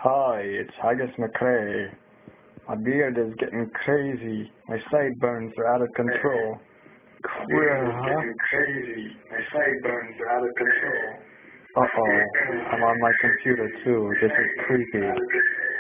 Hi, it's Haggis McRae. My beard is getting crazy. My sideburns are out of control. Queer, huh? Crazy. My sideburns are out of control. Uh-oh. I'm on my computer too. This is creepy.